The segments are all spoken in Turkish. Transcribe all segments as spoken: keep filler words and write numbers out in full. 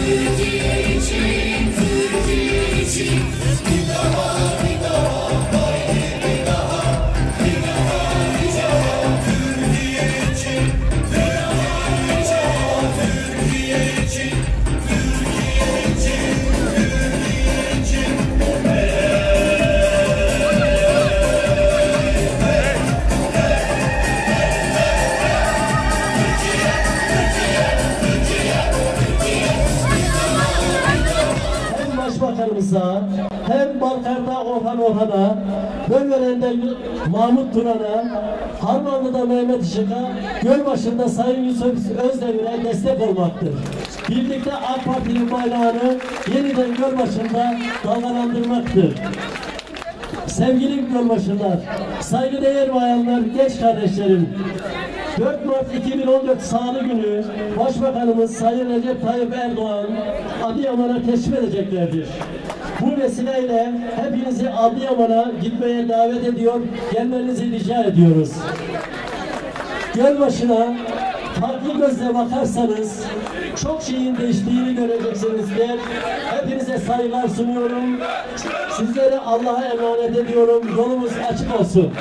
hem Balkar'da Orhan Orhan'a, Bölgeler'de Mahmut Turan'a, Harmanlı'da Mehmet Işık'a, Gölbaşı'nda Sayın Yusuf Özdemir'e destek olmaktır. Birlikte AK Parti'nin bayrağını yeniden Gölbaşı'nda dalgalandırmaktır. Sevgili Gölbaşılar, saygıdeğer bayanlar, genç kardeşlerim, dört Mart iki bin on dört Salı günü Başbakanımız Sayın Recep Tayyip Erdoğan Adıyaman'a teşrif edeceklerdir. Bu vesileyle hepinizi Adıyaman'a gitmeye davet ediyor, gelmenizi rica ediyoruz. Gölbaşı'na farklı gözle bakarsanız çok şeyin değiştiğini göreceksinizdir. Hepinize saygılar sunuyorum. Sizleri Allah'a emanet ediyorum. Yolumuz açık olsun.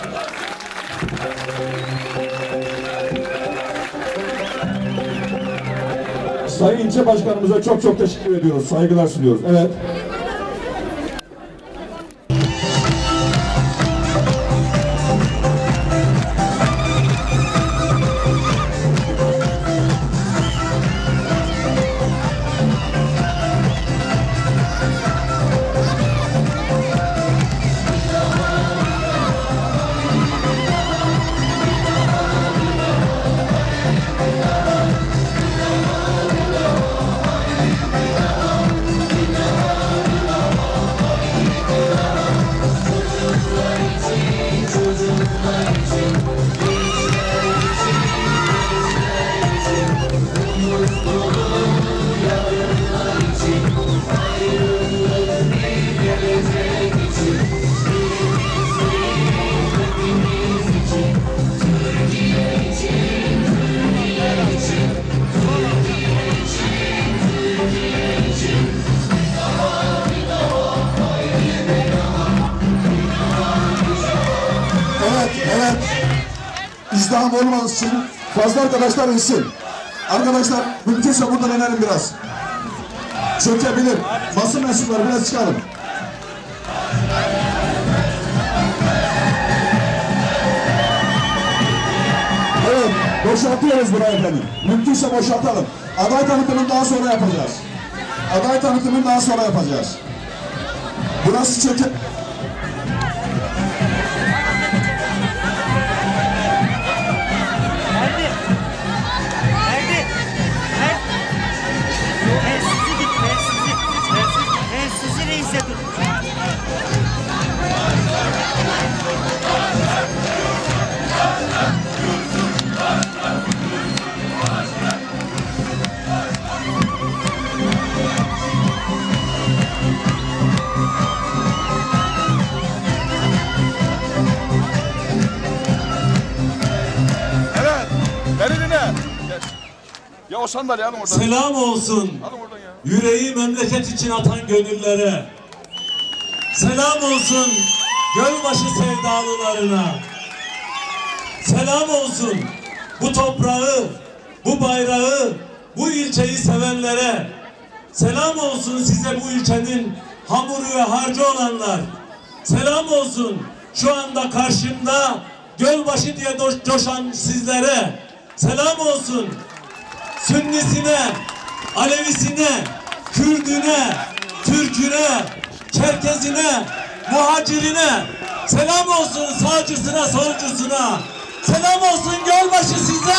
Sayın İlçe Başkanımıza çok çok teşekkür ediyoruz. Saygılar sunuyoruz. Evet. İzdiham olmaması için fazla arkadaşlar insin. Arkadaşlar mümkünse buradan inelim biraz. Çökebilir. Basın mensupları biraz çıkalım. Evet, boşaltıyoruz burayı efendim. Mümkünse boşaltalım. Aday tanıtımını daha sonra yapacağız. Aday tanıtımını daha sonra yapacağız. Burası çöke... Ya o sandalye alın oradan. Selam olsun. Alın oradan ya. Yüreği memleket için atan gönüllere. Selam olsun Gölbaşı sevdalılarına. Selam olsun bu toprağı, bu bayrağı, bu ilçeyi sevenlere. Selam olsun size bu ilçenin hamuru ve harcı olanlar. Selam olsun şu anda karşımda Gölbaşı diye coşan sizlere. Selam olsun Sünnisine, Alevisine, Kürdüne, Türküne, Çerkezine, muhacirine. Selam olsun sağcısına, solcusuna. Selam olsun Gölbaşı size.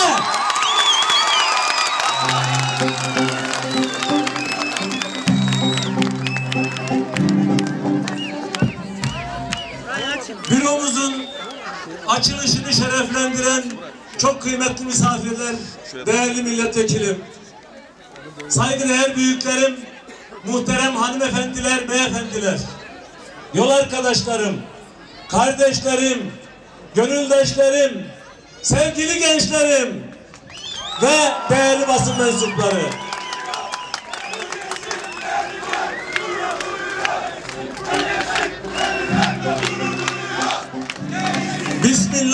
Büromuzun açılışını şereflendiren çok kıymetli misafirler, değerli milletvekilim, saygıdeğer büyüklerim, muhterem hanımefendiler, beyefendiler, yol arkadaşlarım, kardeşlerim, gönüldaşlarım, sevgili gençlerim ve değerli basın mensupları.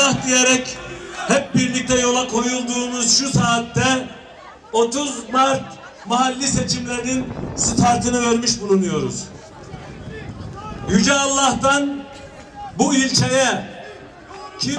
Bismillah diyerek hep birlikte yola koyulduğumuz şu saatte otuz Mart mahalli seçimlerinin startını vermiş bulunuyoruz. Yüce Allah'tan bu ilçeye kim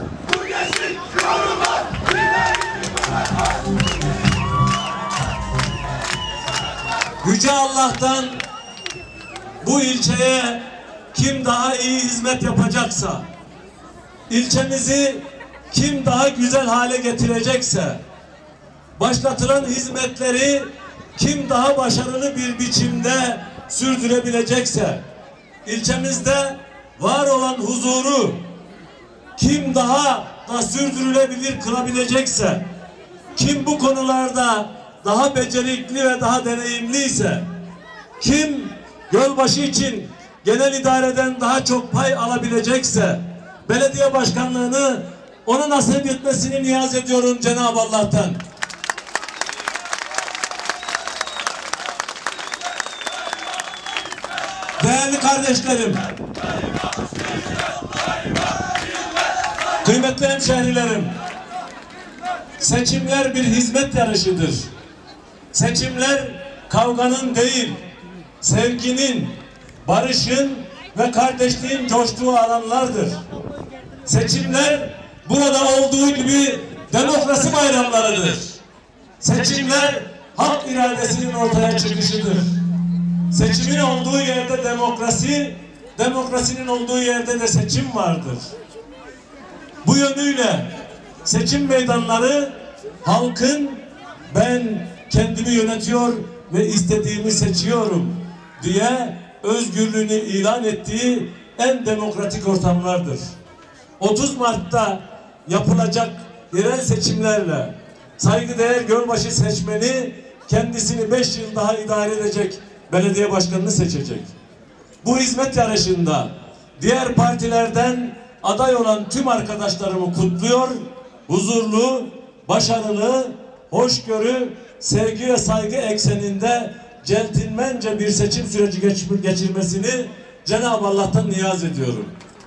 Yüce Allah'tan bu ilçeye kim daha iyi hizmet yapacaksa, ilçemizi kim daha güzel hale getirecekse, başlatılan hizmetleri kim daha başarılı bir biçimde sürdürebilecekse, ilçemizde var olan huzuru kim daha da sürdürülebilir kılabilecekse, kim bu konularda daha becerikli ve daha deneyimliyse, kim Gölbaşı için genel idareden daha çok pay alabilecekse, belediye başkanlığını ona nasip etmesini niyaz ediyorum Cenab-ı Allah'tan. Değerli kardeşlerim, kıymetli hemşehrilerim, seçimler bir hizmet yarışıdır. Seçimler kavganın değil, sevginin, barışın ve kardeşliğin coştuğu alanlardır. Seçimler burada olduğu gibi demokrasi bayramlarıdır. Seçimler halk iradesinin ortaya çıkışıdır. Seçimin olduğu yerde demokrasi, demokrasinin olduğu yerde de seçim vardır. Bu yönüyle seçim meydanları halkın ben kendimi yönetiyor ve istediğimi seçiyorum diye özgürlüğünü ilan ettiği en demokratik ortamlardır. otuz Mart'ta yapılacak yerel seçimlerle saygıdeğer Gölbaşı seçmeni kendisini beş yıl daha idare edecek belediye başkanını seçecek. Bu hizmet yarışında diğer partilerden aday olan tüm arkadaşlarımı kutluyor, huzurlu, başarılı, hoşgörü, sevgi ve saygı ekseninde centilmence bir seçim süreci geçirmesini Cenab-ı Allah'tan niyaz ediyorum.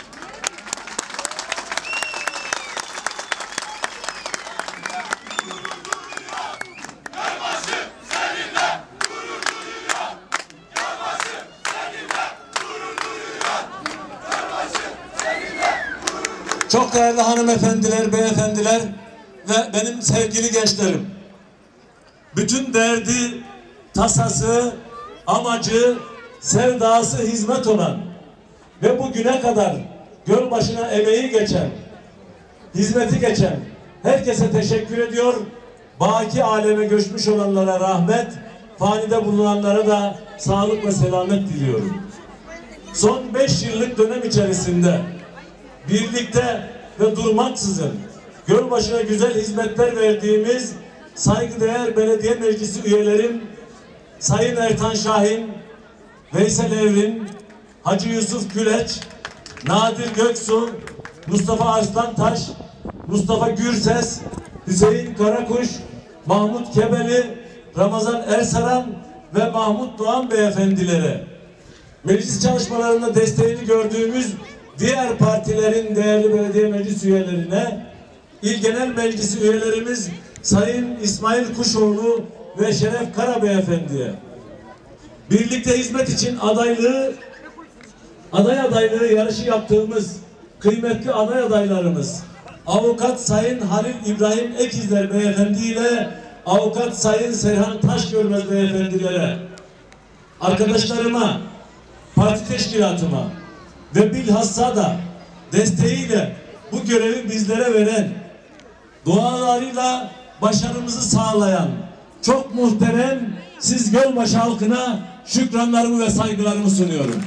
Çok değerli hanımefendiler, beyefendiler ve benim sevgili gençlerim, bütün derdi, tasası, amacı, sevdası hizmet olan ve bugüne kadar Gölbaşı'na emeği geçen, hizmeti geçen herkese teşekkür ediyor. Baki aleme göçmüş olanlara rahmet, fanide bulunanlara da sağlık ve selamet diliyorum. Son beş yıllık dönem içerisinde birlikte ve durmaksızın Gölbaşı'na güzel hizmetler verdiğimiz saygıdeğer belediye meclisi üyelerim Sayın Ertan Şahin, Veysel Evrim, Hacı Yusuf Güleç, Nadir Göksu, Mustafa Arslantaş, Mustafa Gürses, Hüseyin Karakuş, Mahmut Kebeli, Ramazan Ersaran ve Mahmut Doğan beyefendilere, meclis çalışmalarında desteğini gördüğümüz diğer partilerin değerli belediye meclis üyelerine, İl Genel Meclisi üyelerimiz Sayın İsmail Kuşoğlu ve Şeref Kara beyefendiye, birlikte hizmet için adaylığı, aday adaylığı yarışı yaptığımız kıymetli aday adaylarımız, Avukat Sayın Halil İbrahim Ekizler beyefendi ile Avukat Sayın Serhan Taşgörmez beyefendilere, arkadaşlarıma, parti teşkilatıma ve bilhassa da desteğiyle bu görevi bizlere veren, dualarıyla başarımızı sağlayan çok muhterem siz Gölbaşı halkına şükranlarımı ve saygılarımı sunuyorum.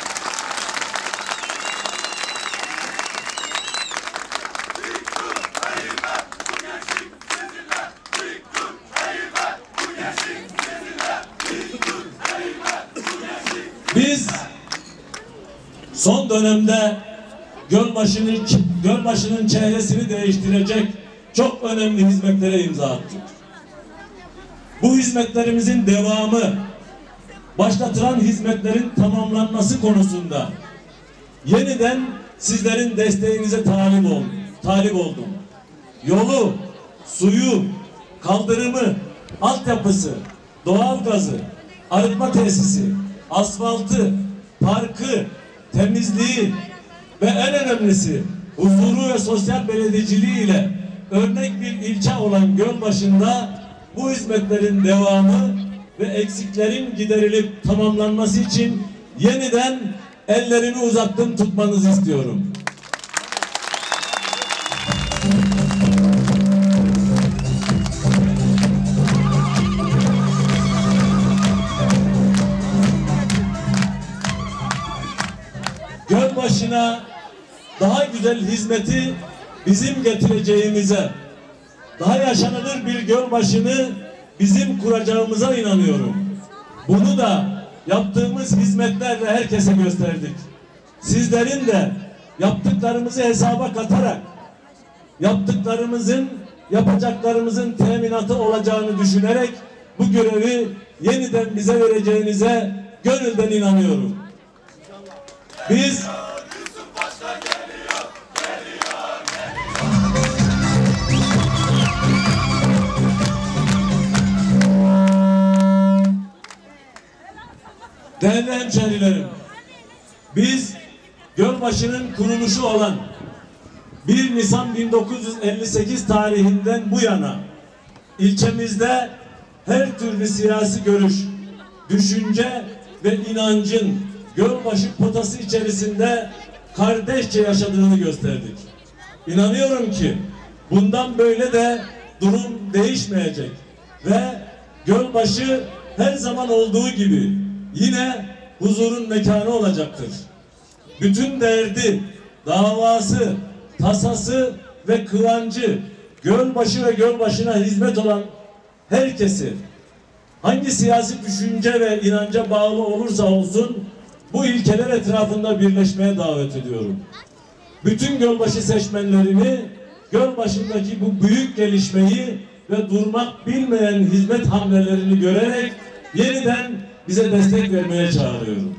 Biz son dönemde Gölbaşı'nın Gölbaşı'nın çehresini değiştirecek çok önemli hizmetlere imza attık. Bu hizmetlerimizin devamı, başlatılan hizmetlerin tamamlanması konusunda yeniden sizlerin desteğinize talip olduk. talip oldum. Yolu, suyu, kaldırımı, altyapısı, doğalgazı, arıtma tesisi, asfaltı, parkı, temizliği ve en önemlisi huzuru ve sosyal belediyeciliği ile örnek bir ilçe olan Gölbaşı'nda bu hizmetlerin devamı ve eksiklerin giderilip tamamlanması için yeniden ellerimi uzattım, tutmanızı istiyorum. Gölbaşı'na daha güzel hizmeti bizim getireceğimize, daha yaşanılır bir Gölbaşı'nı bizim kuracağımıza inanıyorum. Bunu da yaptığımız hizmetlerle herkese gösterdik. Sizlerin de yaptıklarımızı hesaba katarak yaptıklarımızın, yapacaklarımızın teminatı olacağını düşünerek bu görevi yeniden bize vereceğinize gönülden inanıyorum. Biz değerli hemşehrilerim, biz Gölbaşı'nın kuruluşu olan bir Nisan bin dokuz yüz elli sekiz tarihinden bu yana ilçemizde her türlü siyasi görüş, düşünce ve inancın Gölbaşı potası içerisinde kardeşçe yaşadığını gösterdik. İnanıyorum ki bundan böyle de durum değişmeyecek ve Gölbaşı her zaman olduğu gibi yine huzurun mekanı olacaktır. Bütün derdi, davası, tasası ve kıvancı Gölbaşı ve Gölbaşı'na hizmet olan herkesi hangi siyasi düşünce ve inanca bağlı olursa olsun bu ilkeler etrafında birleşmeye davet ediyorum. Bütün Gölbaşı seçmenlerini Gölbaşı'ndaki bu büyük gelişmeyi ve durmak bilmeyen hizmet hamlelerini görerek yeniden bize destek vermeye çağırıyorum.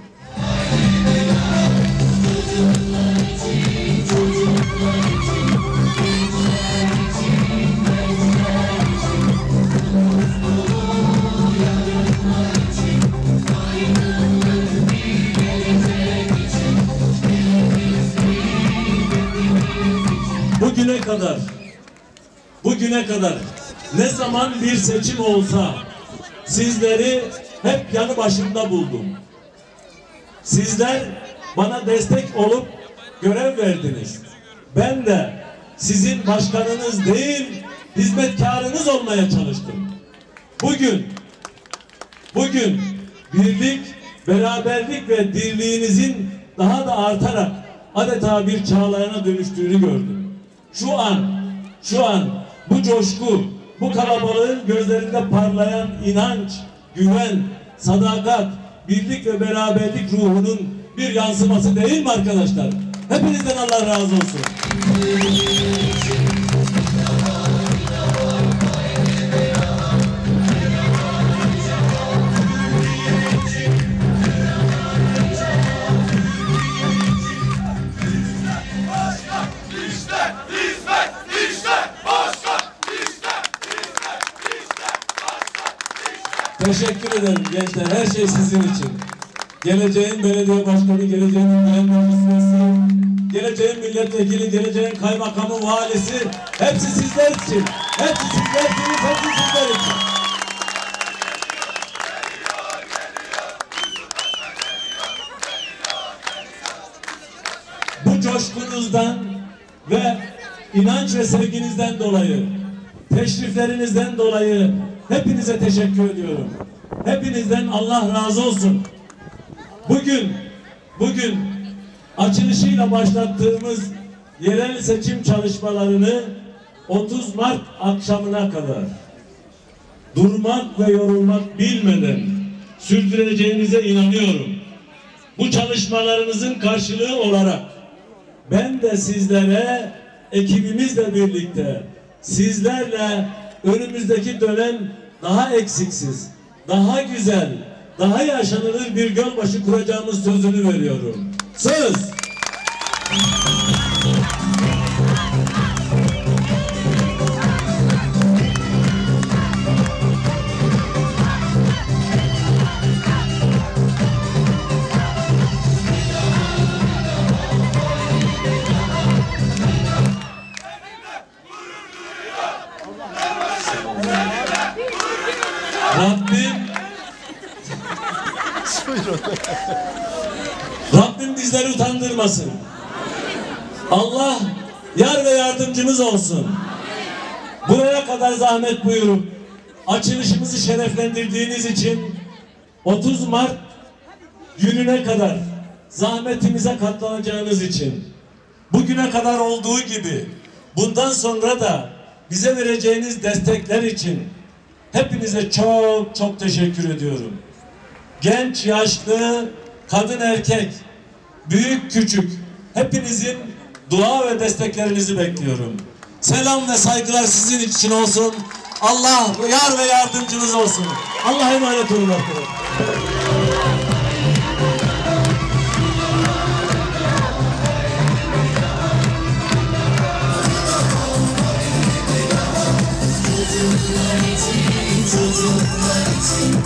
Bugüne kadar, bugüne kadar ne zaman bir seçim olsa sizleri hep yanı başımda buldum. Sizler bana destek olup görev verdiniz. Ben de sizin başkanınız değil, hizmetkarınız olmaya çalıştım. Bugün, bugün birlik, beraberlik ve dirliğinizin daha da artarak adeta bir çağlayana dönüştüğünü gördüm. Şu an, şu an bu coşku, bu kalabalığın gözlerinde parlayan inanç, güven, sadakat, birlik ve beraberlik ruhunun bir yansıması değil mi arkadaşlar? Hepinizden Allah razı olsun. Teşekkür ederim gençler. Her şey sizin için. Geleceğin belediye başkanı, geleceğin genel meclisi, geleceğin milletvekili, geleceğin kaymakamı, valisi hepsi sizler için. Hepsi sizlersiniz, hepsi sizler için. Bu coşkunuzdan ve inanç ve sevginizden dolayı, teşriflerinizden dolayı hepinize teşekkür ediyorum. Hepinizden Allah razı olsun. Bugün, bugün açılışıyla başlattığımız yerel seçim çalışmalarını otuz Mart akşamına kadar durmak ve yorulmak bilmeden sürdüreceğinize inanıyorum. Bu çalışmalarınızın karşılığı olarak ben de sizlere, ekibimizle birlikte sizlerle önümüzdeki dönem daha eksiksiz, daha güzel, daha yaşanılır bir Gölbaşı kuracağımız sözünü veriyorum. Söz! Rabbim bizleri utandırmasın. Allah yar ve yardımcımız olsun. Buraya kadar zahmet buyurup açılışımızı şereflendirdiğiniz için otuz Mart gününe kadar zahmetimize katlanacağınız için bugüne kadar olduğu gibi bundan sonra da bize vereceğiniz destekler için hepinize çok çok teşekkür ediyorum. Genç, yaşlı, kadın, erkek, büyük, küçük hepinizin dua ve desteklerinizi bekliyorum. Selam ve saygılar sizin için olsun. Allah yar ve yardımcınız olsun. Allah'a emanet olun arkadaşlar.